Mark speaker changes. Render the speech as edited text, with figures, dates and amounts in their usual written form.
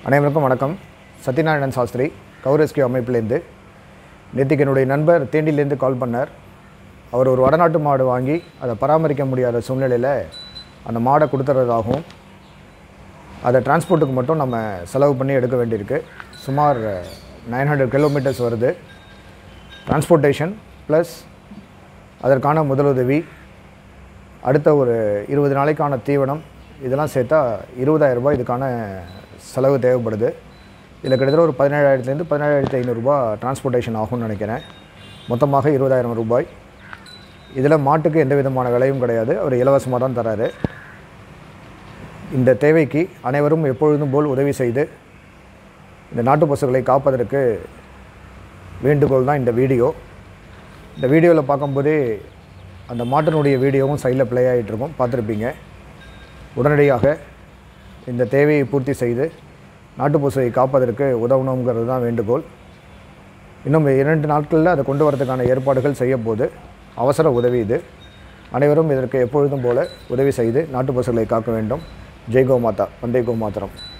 Speaker 1: அனைவருக்கும் வணக்கம். சத்யநாராயணன் சாஸ்திரி கவு ரெஸ்கியூ அமைப்பிலேருந்து. நேற்றுக்கு என்னுடைய நண்பர் தேண்டிலேருந்து கால் பண்ணார். அவர் ஒரு வடநாட்டு மாடு வாங்கி அதை பராமரிக்க முடியாத சூழ்நிலையில் அந்த மாடை கொடுத்துறதாகவும் அதை டிரான்ஸ்போர்ட்டுக்கு மட்டும் நம்ம செலவு பண்ணி எடுக்க வேண்டியிருக்கு. சுமார் 900 கிலோமீட்டர்ஸ் வருது. டிரான்ஸ்போர்ட்டேஷன் ப்ளஸ் அதற்கான முதலுதவி, அடுத்த ஒரு 20 நாளைக்கான தீவனம், இதெல்லாம் சேர்த்தா 20,000 ரூபாய் இதுக்கான செலவு தேவைப்படுது. இதில் கிட்டத்தட்ட ஒரு 17,000 17,500 ரூபாய் டிரான்ஸ்போர்ட்டேஷன் ஆகும்னு நினைக்கிறேன். மொத்தமாக 20,000 ரூபாய். இதில் மாட்டுக்கு எந்த விதமான விலையும் கிடையாது, அவர் இலவசமாக தான் தராரு. இந்த தேவைக்கு அனைவரும் எப்பொழுதும் போல் உதவி செய்து இந்த நாட்டு பசுக்களை காப்பதற்கு வேண்டுகோள் தான் இந்த வீடியோ. இந்த வீடியோவில் பார்க்கும்போதே அந்த மாட்டினுடைய வீடியோவும் சைடில் ப்ளே ஆகிட்டுருக்கும், பார்த்துருப்பீங்க. உடனடியாக இந்த தேவையை பூர்த்தி செய்து நாட்டு பசுவை காப்பதற்கு உதவணுங்கிறது தான் வேண்டுகோள். இன்னும் 2 நாட்களில் அதை கொண்டு வரதுக்கான ஏற்பாடுகள் செய்ய போது அவசர உதவி இது. அனைவரும் இதற்கு எப்பொழுதும் போல உதவி செய்து நாட்டு பசுக்களை காக்க வேண்டும். ஜெய் கோமாதா, வந்தே கோமாதரம்.